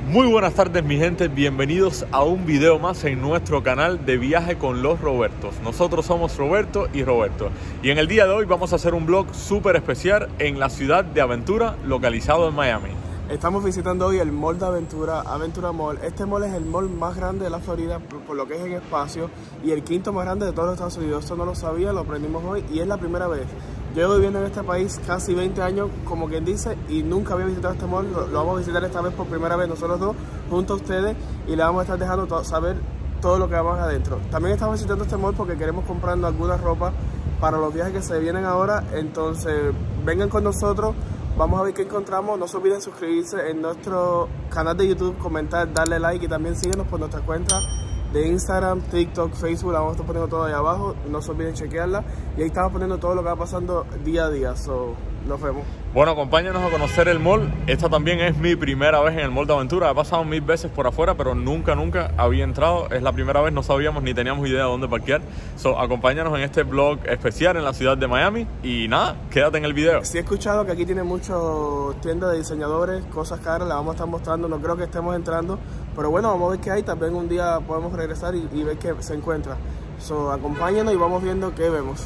Muy buenas tardes mi gente, bienvenidos a un video más en nuestro canal de Viaje con los Robertos. Nosotros somos Roberto y Roberto y en el día de hoy vamos a hacer un vlog súper especial en la ciudad de Aventura, localizado en Miami. Estamos visitando hoy el Mall de Aventura, Aventura Mall. Este mall es el mall más grande de la Florida por lo que es en espacio y el quinto más grande de todos los Estados Unidos. Esto no lo sabía, lo aprendimos hoy y es la primera vez. Yo llevo viviendo en este país casi 20 años, como quien dice, y nunca había visitado este mall. Lo vamos a visitar esta vez por primera vez nosotros dos, junto a ustedes, y le vamos a estar dejando saber todo lo que vamos adentro. También estamos visitando este mall porque queremos comprando alguna ropa para los viajes que se vienen ahora. Entonces, vengan con nosotros. Vamos a ver qué encontramos. No se olviden suscribirse en nuestro canal de YouTube, comentar, darle like y también síguenos por nuestra cuenta de Instagram, TikTok, Facebook. La vamos a estar poniendo todo ahí abajo. No se olviden chequearla. Y ahí estamos poniendo todo lo que va pasando día a día. Nos vemos. Bueno, acompáñanos a conocer el mall. Esta también es mi primera vez en el Mall de Aventura. He pasado 1000 veces por afuera, pero nunca había entrado. Es la primera vez, no sabíamos ni teníamos idea de dónde parquear. Acompáñanos en este vlog especial en la ciudad de Miami. Y nada, quédate en el video. Sí he escuchado que aquí tiene muchas tiendas de diseñadores, cosas caras. Las vamos a estar mostrando. No creo que estemos entrando, pero bueno, vamos a ver qué hay. También un día podemos regresar y ver qué se encuentra. Acompáñanos y vamos viendo qué vemos.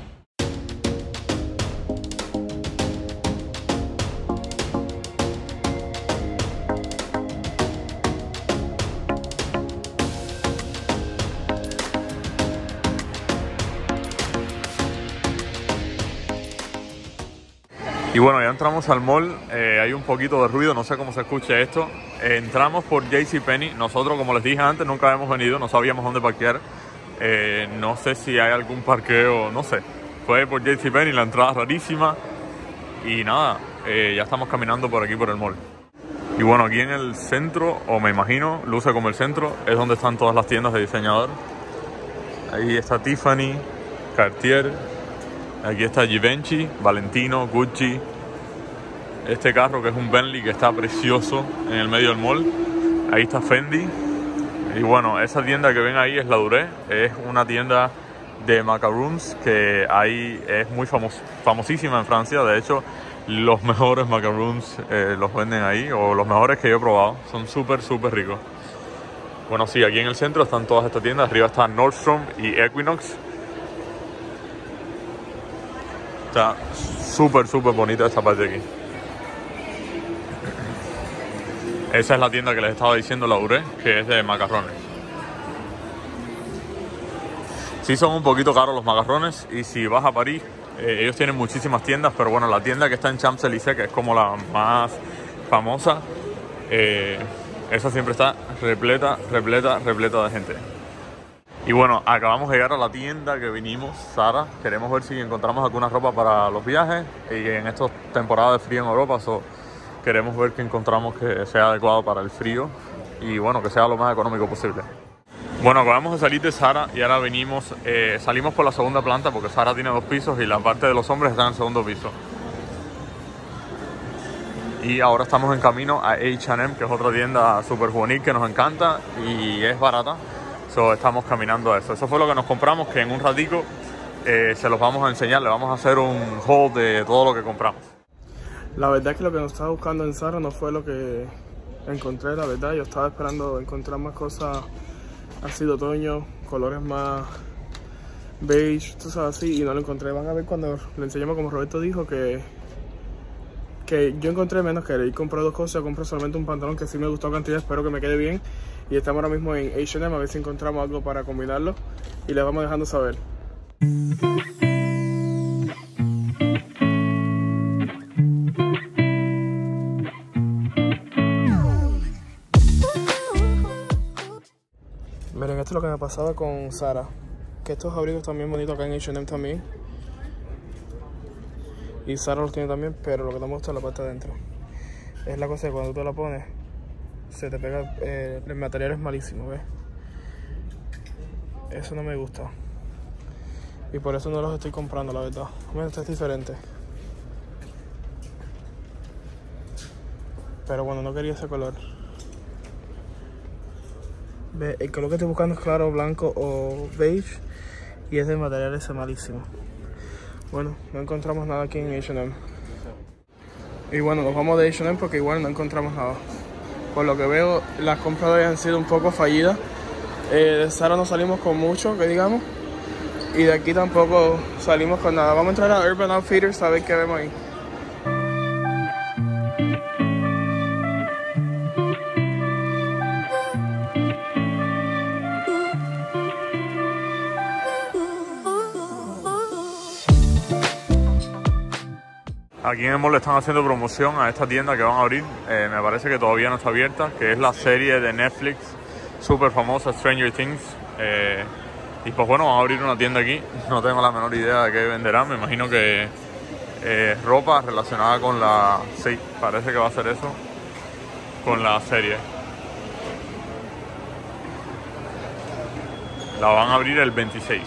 Y bueno, ya entramos al mall, hay un poquito de ruido, no sé cómo se escucha esto. Entramos por JCPenney, nosotros como les dije antes nunca habíamos venido, no sabíamos dónde parquear. No sé si hay algún parqueo, no sé. Fue por JCPenney, la entrada rarísima. Y nada, ya estamos caminando por aquí por el mall. Y bueno, aquí en el centro, o me imagino, luce como el centro, es donde están todas las tiendas de diseñador. Ahí está Tiffany, Cartier. Aquí está Givenchy, Valentino, Gucci. Este carro que es un Bentley que está precioso en el medio del mall. Ahí está Fendi. Y bueno, esa tienda que ven ahí es La Durée. Es una tienda de macarons que ahí es muy famosísima en Francia. De hecho, los mejores macarons los venden ahí, o los mejores que yo he probado. Son súper ricos. Bueno, sí, aquí en el centro están todas estas tiendas. Arriba está Nordstrom y Equinox. Está súper bonita esta parte de aquí. Esa es la tienda que les estaba diciendo, La Durée, que es de macarrones. Sí son un poquito caros los macarrones, y si vas a París, ellos tienen muchísimas tiendas, pero bueno, la tienda que está en Champs-Élysées, que es como la más famosa, esa siempre está repleta de gente. Y bueno, acabamos de llegar a la tienda que vinimos, Zara. Queremos ver si encontramos alguna ropa para los viajes. Y en estas temporadas de frío en Europa, queremos ver que encontramos que sea adecuado para el frío. Y bueno, que sea lo más económico posible. Bueno, acabamos de salir de Zara y ahora salimos por la segunda planta porque Zara tiene 2 pisos y la parte de los hombres está en el segundo piso. Y ahora estamos en camino a H&M, que es otra tienda súper juvenil que nos encanta y es barata. Estamos caminando a eso. Eso fue lo que nos compramos, que en un ratico se los vamos a enseñar. Le vamos a hacer un haul de todo lo que compramos. La verdad es que lo que nos estaba buscando en Zara no fue lo que encontré, la verdad. Yo estaba esperando encontrar más cosas así de otoño, colores más beige, tú sabes, así, y no lo encontré. Van a ver cuando le enseñamos, como Roberto dijo, que yo encontré menos que él. Y compré 2 cosas. Compré solamente un pantalón que sí me gustó cantidad, espero que me quede bien. Y estamos ahora mismo en H&M a ver si encontramos algo para combinarlo. Y les vamos dejando saber. Miren, esto es lo que me pasaba con Zara. Que estos abrigos también bonitos acá en H&M también. Y Zara los tiene también, pero lo que no me gusta es la parte de adentro. Es la cosa que cuando tú te la pones, se te pega, el material es malísimo, ¿ves? Eso no me gusta. Y por eso no los estoy comprando, la verdad. Bueno, este es diferente. Pero bueno, no quería ese color. ¿Ves? El color que estoy buscando es claro, blanco o beige. Y ese material es malísimo. Bueno, no encontramos nada aquí en H&M. Y bueno, nos vamos de H&M porque igual no encontramos nada. por lo que veo las compras de hoy han sido un poco fallidas. De Zara no salimos con mucho, que digamos, y de aquí tampoco salimos con nada. Vamos a entrar a Urban Outfitters a ver qué vemos ahí. Aquí en el mall le están haciendo promoción a esta tienda que van a abrir, me parece que todavía no está abierta, que es la serie de Netflix súper famosa, Stranger Things. Y pues bueno, van a abrir una tienda aquí, no tengo la menor idea de qué venderán, me imagino que ropa relacionada con la... Sí, parece que va a ser eso, con la serie. La van a abrir el 26.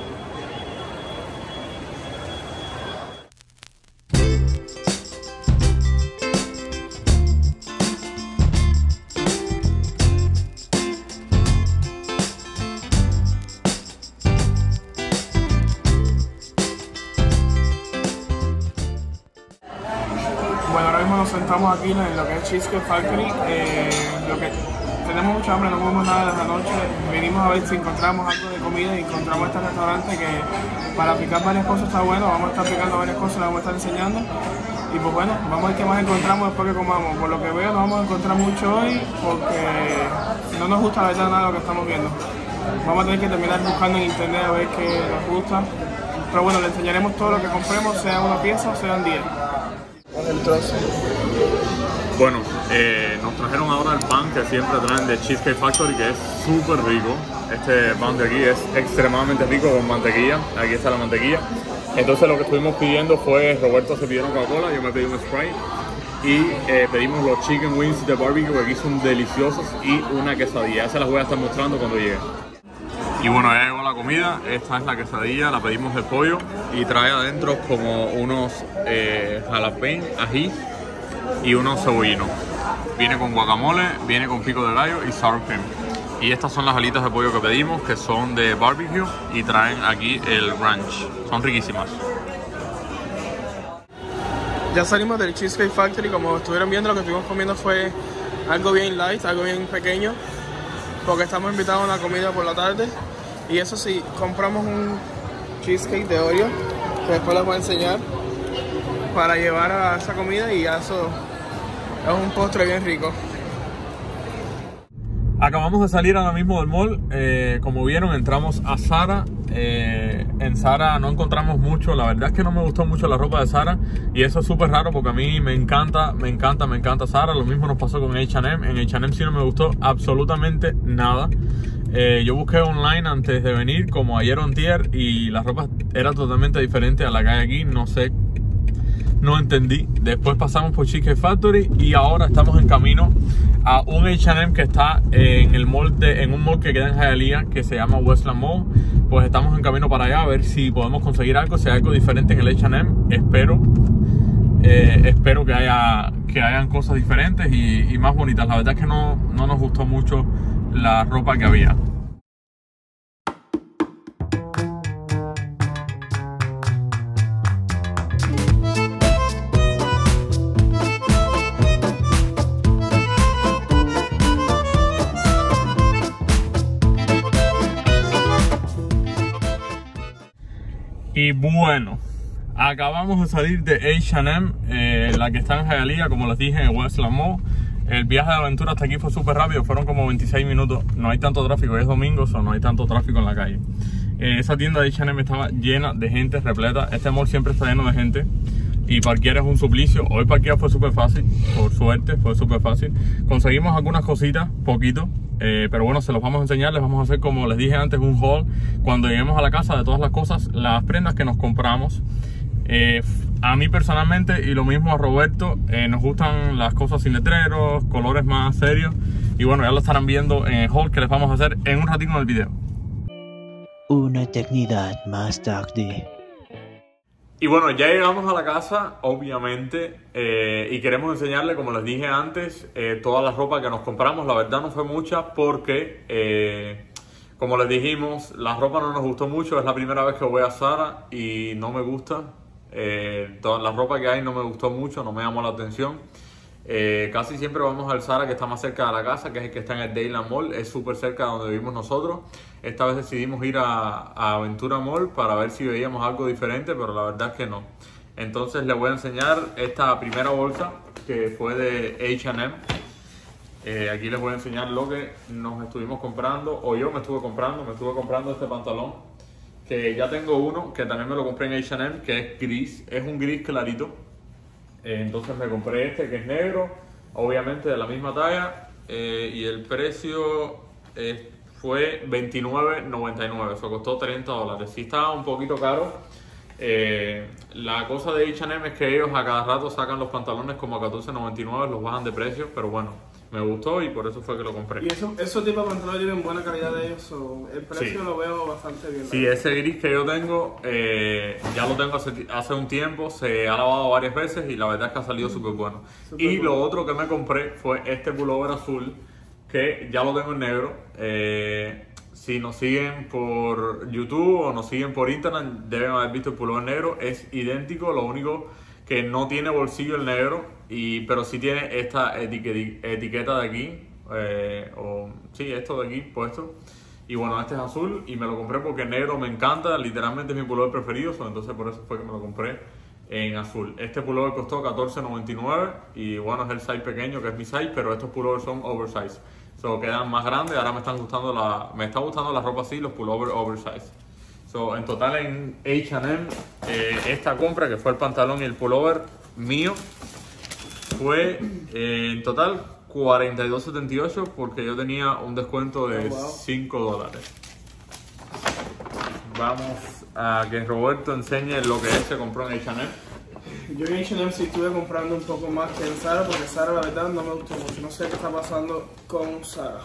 Bueno, ahora mismo nos sentamos aquí en lo que es Cheesecake Factory. Tenemos mucha hambre, no comemos nada desde la noche. Venimos a ver si encontramos algo de comida y encontramos este restaurante que para picar varias cosas está bueno. Vamos a estar picando varias cosas, las vamos a estar enseñando. Y pues bueno, vamos a ver qué más encontramos después que comamos. Por lo que veo no vamos a encontrar mucho hoy porque no nos gusta la verdad nada lo que estamos viendo. Vamos a tener que terminar buscando en internet a ver qué nos gusta. Pero bueno, le enseñaremos todo lo que compremos, sea una pieza o sean 10. El trozo. Bueno, nos trajeron ahora el pan que siempre traen de Cheesecake Factory, que es súper rico. Este pan de aquí es extremadamente rico con mantequilla. Aquí está la mantequilla. Entonces lo que estuvimos pidiendo fue, Roberto se pidió una Coca-Cola, yo me pedí un Sprite. Y pedimos los chicken wings de barbecue, que aquí son deliciosos, y una quesadilla. Se las voy a estar mostrando cuando llegue. Y bueno, ya llegó la comida. Esta es la quesadilla, la pedimos de pollo y trae adentro como unos jalapeños, ají y unos cebollinos. Viene con guacamole, viene con pico de gallo y sour cream. Y estas son las alitas de pollo que pedimos, que son de barbecue y traen aquí el ranch. Son riquísimas. Ya salimos del Cheesecake Factory. Como estuvieron viendo, lo que estuvimos comiendo fue algo bien light, algo bien pequeño, porque estamos invitados a una comida por la tarde. Y eso sí, compramos un cheesecake de Oreo, que después les voy a enseñar, para llevar a esa comida, y ya eso es un postre bien rico. Acabamos de salir ahora mismo del mall. Como vieron, entramos a Zara. En Zara no encontramos mucho. La verdad es que no me gustó mucho la ropa de Zara, y eso es súper raro porque a mí me encanta Zara. Lo mismo nos pasó con H&M. En H&M sí no me gustó absolutamente nada. Yo busqué online antes de venir, como ayer o antier, y la ropa era totalmente diferente a la que hay aquí. No sé, no entendí. Después pasamos por Cheesecake Factory y ahora estamos en camino a un H&M que está en el mall en un mall que queda en Hialeah, que se llama Westland Mall. Pues estamos en camino para allá a ver si podemos conseguir algo, si hay algo diferente en el H&M. Espero que hayan cosas diferentes y más bonitas. La verdad es que no nos gustó mucho la ropa que había. Y bueno, acabamos de salir de H&M, la que está en Hialeah, como les dije, en Westland Mall. El viaje de aventura hasta aquí fue súper rápido, fueron como 26 minutos. No hay tanto tráfico, es domingo, no hay tanto tráfico en la calle. Esa tienda de H&M estaba llena de gente, repleta. Este mall siempre está lleno de gente y parquear es un suplicio. Hoy parquear fue súper fácil, por suerte fue súper fácil. Conseguimos algunas cositas, poquito. Pero bueno, se los vamos a enseñar. Les vamos a hacer, como les dije antes, un haul cuando lleguemos a la casa de todas las cosas, las prendas que nos compramos. A mí personalmente, y lo mismo a Roberto, nos gustan las cosas sin letreros, colores más serios. Y bueno, ya lo estarán viendo en el haul que les vamos a hacer en un ratito en el video. Una eternidad más tarde. Y bueno, ya llegamos a la casa, obviamente, y queremos enseñarles, como les dije antes, toda la ropa que nos compramos. La verdad no fue mucha porque, como les dijimos, la ropa no nos gustó mucho. Es la primera vez que voy a Zara y no me gusta. Toda la ropa que hay no me gustó mucho, no me llamó la atención. Casi siempre vamos al Zara que está más cerca de la casa, que es el que está en el Dayland Mall, es súper cerca de donde vivimos nosotros. Esta vez decidimos ir a Aventura Mall para ver si veíamos algo diferente, pero la verdad es que no. Entonces les voy a enseñar esta primera bolsa que fue de H&M. Aquí les voy a enseñar lo que nos estuvimos comprando, o yo me estuve comprando este pantalón, que ya tengo uno, que también me lo compré en H&M, que es gris, es un gris clarito. Entonces me compré este que es negro, obviamente de la misma talla, y el precio fue $29.99, eso costó $30. Sí estaba un poquito caro. La cosa de H&M es que ellos a cada rato sacan los pantalones como a $14.99, los bajan de precio, pero bueno, me gustó y por eso fue que lo compré. Y esos tipos de pantalones tienen buena calidad de ellos, el precio sí lo veo bastante bien. Sí, ese gris que yo tengo, ya lo tengo hace un tiempo, se ha lavado varias veces y la verdad es que ha salido súper bueno. Y lo otro que me compré fue este pullover azul, que ya lo tengo en negro. Si nos siguen por YouTube o nos siguen por Instagram, deben haber visto el pullover negro, es idéntico, lo único que no tiene bolsillo el negro, pero sí tiene esta etiqueta de aquí, sí, esto de aquí puesto. Y bueno, este es azul y me lo compré porque el negro me encanta, literalmente es mi pullover preferido, entonces por eso fue que me lo compré en azul. Este pullover costó $14.99 y bueno, es el size pequeño que es mi size, pero estos pullovers son oversize. Quedan más grandes, ahora me está gustando la ropa así, los pullovers oversize. En total en H&M, esta compra que fue el pantalón y el pullover mío, fue en total $42.78 porque yo tenía un descuento de $5. Vamos a que Roberto enseñe lo que él se compró en H&M. Yo en H&M sí estuve comprando un poco más que en Zara, porque Zara la verdad no me gustó mucho. No sé qué está pasando con Zara.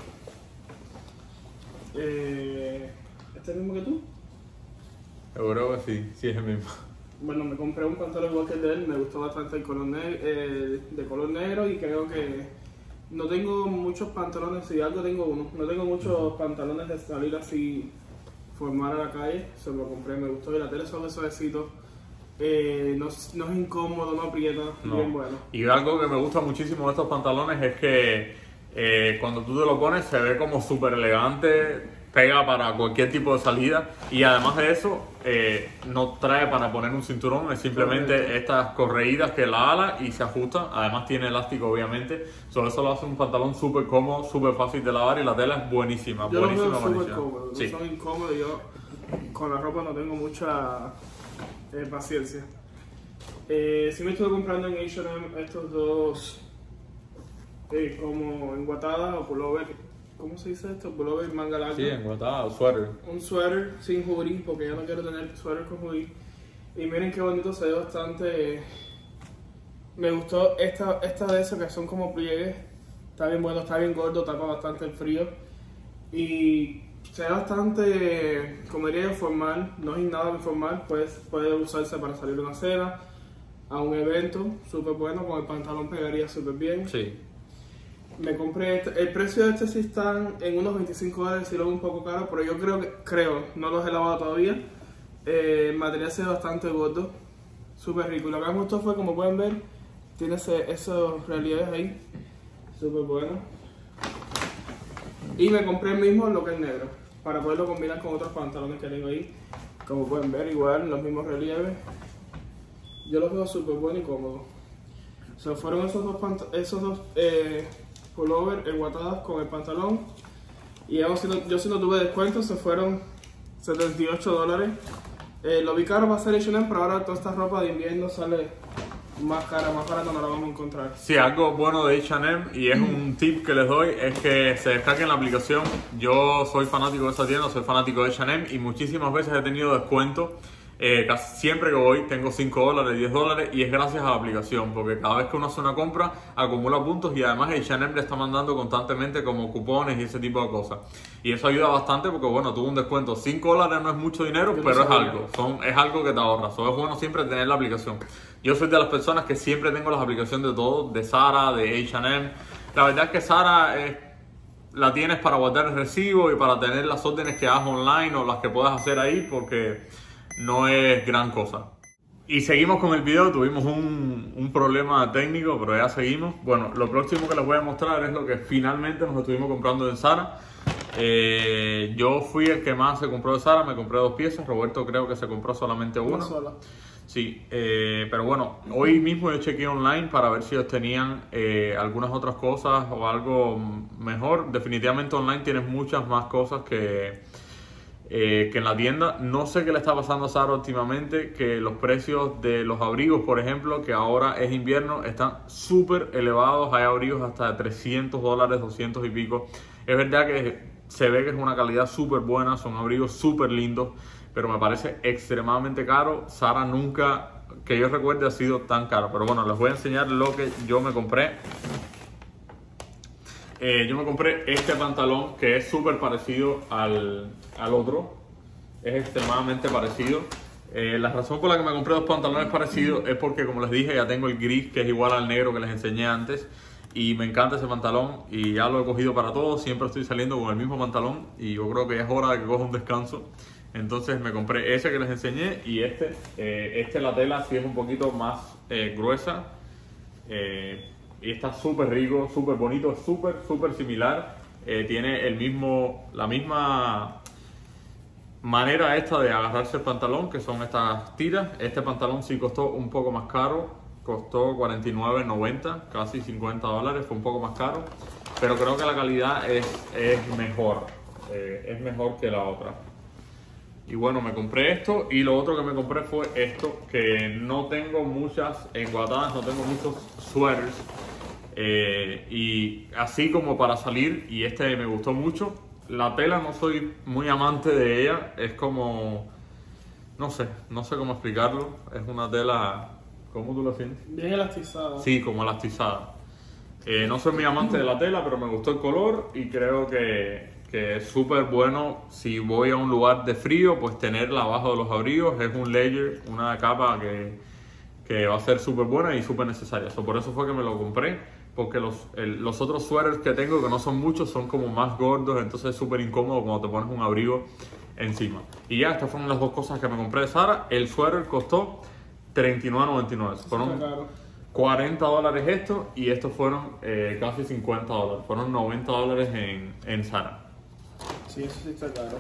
¿Este es el mismo que tú? Yo creo que sí es el mismo. Bueno, me compré un pantalón igual que el de él, me gustó bastante el color de color negro y creo que no tengo muchos pantalones, si algo tengo uno. No tengo muchos pantalones de salir así, formar a la calle, se lo compré, me gustó y la tela son suavecitos. No es incómodo, no aprieta, bien bueno. Y algo que me gusta muchísimo de estos pantalones es que cuando tú te lo pones se ve como súper elegante, pega para cualquier tipo de salida y además de eso no trae para poner un cinturón, es simplemente estas correidas que la ala y se ajusta, además tiene elástico obviamente, eso lo hace un pantalón súper cómodo, súper fácil de lavar y la tela es buenísima, yo buenísima, lo veo buenísima. Cómodo, sí. No son incómodos, yo con la ropa no tengo mucha paciencia. Sí me estuve comprando en H&M estos dos como enguatadas o pullover, ¿cómo se dice esto? Pullover manga larga. Sí, enguatada, suéter. Un suéter sin hoodie porque ya no quiero tener suéter con hoodie. Y miren qué bonito, se ve bastante. Me gustó esta de esas que son como pliegues. Está bien bueno, está bien gordo, tapa bastante el frío. Y se ve bastante, como diría yo, formal, no es nada informal, pues puede usarse para salir a una cena, a un evento, súper bueno, con el pantalón pegaría súper bien. Sí. Me compré el precio de este sí están en unos $25, sí lo veo un poco caro, pero yo creo, no los he lavado todavía. El material se ve bastante gordo, súper rico. Lo que me gustó fue, como pueden ver, tiene esos relieves ahí, súper bueno. Y me compré el mismo, lo que es negro, para poderlo combinar con otros pantalones que tengo ahí. Como pueden ver, igual, los mismos relieves. Yo los veo súper buenos y cómodos. Fueron esos dos pullover enguatadas con el pantalón. Y yo sí no tuve descuento, se fueron $78. Lo vi caro para hacer H&M, pero ahora toda esta ropa de invierno sale más cara, más barata, no la vamos a encontrar. Sí, algo bueno de H&M y es un tip que les doy es que se descarguen la aplicación. Yo soy fanático de esta tienda, soy fanático de H&M y muchísimas veces he tenido descuento. Casi siempre que voy tengo $5, $10 y es gracias a la aplicación, porque cada vez que uno hace una compra acumula puntos y además H&M le está mandando constantemente como cupones y ese tipo de cosas y eso ayuda bastante porque bueno, tuvo un descuento. $5 no es mucho dinero, pero es algo que te ahorra. Es bueno siempre tener la aplicación. Yo soy de las personas que siempre tengo las aplicaciones de todo, de Zara, de H&M. La verdad es que Zara la tienes para guardar el recibo y para tener las órdenes que hagas online o las que puedas hacer ahí, porque no es gran cosa. Y seguimos con el video, tuvimos un problema técnico, pero ya seguimos. Bueno, lo próximo que les voy a mostrar es lo que finalmente nos estuvimos comprando en Zara. Yo fui el que más se compró de Zara, me compré 2 piezas, Roberto creo que se compró solamente una. sola. Sí, pero bueno, hoy mismo yo chequeé online para ver si ellos tenían algunas otras cosas o algo mejor. Definitivamente online tienen muchas más cosas que en la tienda. No sé qué le está pasando a Zara últimamente, que los precios de los abrigos, por ejemplo, que ahora es invierno, están súper elevados. Hay abrigos hasta de $300, 200 y pico. Es verdad que se ve que es una calidad súper buena, son abrigos súper lindos, pero me parece extremadamente caro. Zara nunca, que yo recuerde, ha sido tan caro. Pero bueno, les voy a enseñar lo que yo me compré. Yo me compré este pantalón que es súper parecido al otro. Es extremadamente parecido. La razón por la que me compré 2 pantalones parecidos es porque, como les dije, ya tengo el gris que es igual al negro que les enseñé antes. Y me encanta ese pantalón y ya lo he cogido para todo. Siempre estoy saliendo con el mismo pantalón y yo creo que ya es hora de que coja un descanso. Entonces me compré ese que les enseñé y la tela sí es un poquito más gruesa. Y está súper rico, súper bonito, súper similar. Tiene la misma manera esta de agarrarse el pantalón, que son estas tiras. Este pantalón sí costó un poco más caro, costó $49.90, casi $50, fue un poco más caro. Pero creo que la calidad es mejor que la otra. Y bueno, me compré esto y lo otro que me compré fue esto, que no tengo muchas enguatadas, no tengo muchos sweaters. Y así como para salir, y este me gustó mucho. La tela no soy muy amante de ella, es como, no sé cómo explicarlo. Es una tela, ¿cómo tú la sientes? Bien elastizada. Sí, como elastizada. No soy muy amante de la tela, pero me gustó el color y creo que es súper bueno si voy a un lugar de frío, pues tenerla abajo de los abrigos. Es un layer, una capa que va a ser súper buena y súper necesaria. Por eso fue que me lo compré, porque los otros suéteres que tengo, que no son muchos, son como más gordos, entonces es súper incómodo cuando te pones un abrigo encima. Y ya, estas fueron las 2 cosas que me compré de Zara. El suéter costó $39.99. Fueron $40 esto, y estos fueron casi $50. Fueron $90 en Zara. Sí, eso sí está caro.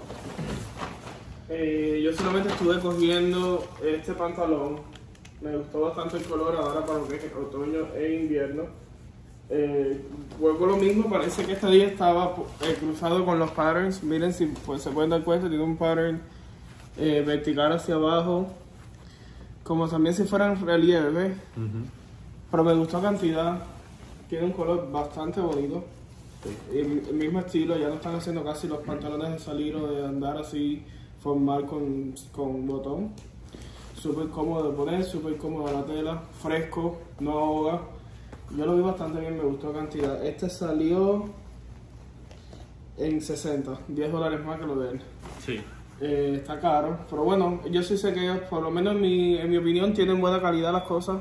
Yo solamente estuve cogiendo este pantalón. Me gustó bastante el color ahora para lo que es otoño e invierno. Vuelvo lo mismo, parece que este día estaba cruzado con los patterns. Miren si pues, se pueden dar cuenta, tiene un pattern vertical hacia abajo, como también si fueran relieve. Pero me gustó la cantidad, tiene un color bastante bonito. El mismo estilo, ya no están haciendo casi los pantalones de salir o de andar así formal con botón. Súper cómodo de poner, súper cómodo la tela, fresco, no ahoga. Yo lo vi bastante bien, me gustó la cantidad. Este salió en 60, $10 más que lo de él. Sí. Está caro, pero bueno, yo sí sé que ellos, por lo menos en mi opinión, tienen buena calidad las cosas.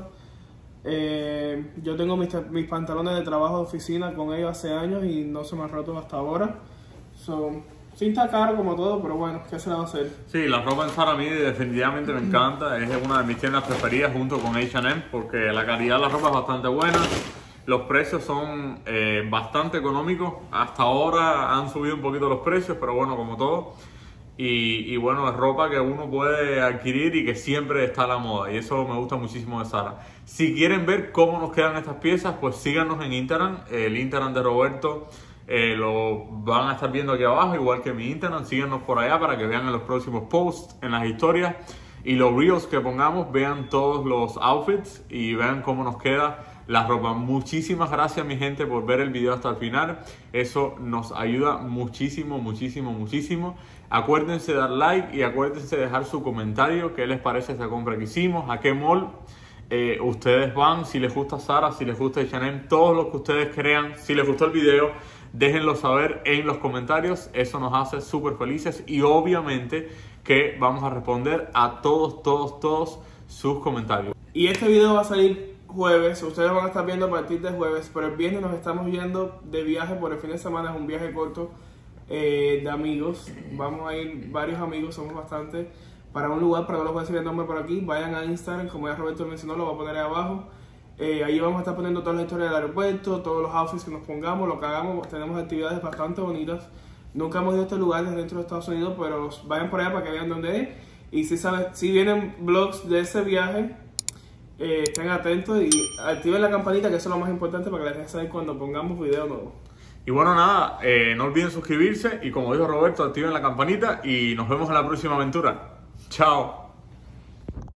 Yo tengo mis pantalones de trabajo de oficina con ellos hace años y no se me han roto hasta ahora. Sí está caro como todo, pero bueno, ¿qué se le va a hacer? Sí, la ropa en Zara a mí definitivamente me encanta. Es una de mis tiendas preferidas junto con H&M, porque la calidad de la ropa es bastante buena. Los precios son bastante económicos. Hasta ahora han subido un poquito los precios, pero bueno, como todo. Y bueno, es ropa que uno puede adquirir y que siempre está a la moda, y eso me gusta muchísimo de Zara. Si quieren ver cómo nos quedan estas piezas, pues síganos en Instagram. El Instagram de Roberto lo van a estar viendo aquí abajo, igual que mi Instagram. Síganos por allá para que vean en los próximos posts, en las historias y los reels que pongamos, vean todos los outfits y vean cómo nos queda la ropa. Muchísimas gracias, mi gente, por ver el video hasta el final. Eso nos ayuda muchísimo. Acuérdense de dar like y acuérdense de dejar su comentario. ¿Qué les parece esta compra que hicimos? ¿A qué mall ustedes van? Si les gusta Zara, si les gusta H&M, todo lo que ustedes crean. Si les gustó el video, déjenlo saber en los comentarios. Eso nos hace súper felices y obviamente que vamos a responder a todos sus comentarios. Y este video va a salir jueves, ustedes van a estar viendo a partir de jueves, pero el viernes nos estamos yendo de viaje por el fin de semana. Es un viaje corto de amigos, vamos a ir varios amigos, somos bastantes, para un lugar, pero no les voy a decir el nombre por aquí. Vayan a Instagram, como ya Roberto mencionó, lo voy a poner ahí abajo. Ahí vamos a estar poniendo toda la historia del aeropuerto, todos los outfits que nos pongamos, lo que hagamos. Tenemos actividades bastante bonitas. Nunca hemos ido a este lugar desde dentro de Estados Unidos, pero vayan por allá para que vean dónde es. Y si vienen vlogs de ese viaje, estén atentos y activen la campanita, que eso es lo más importante para que les dejen saber cuando pongamos video nuevo. Y bueno, nada, no olviden suscribirse y como dijo Roberto, activen la campanita y nos vemos en la próxima aventura. Chao.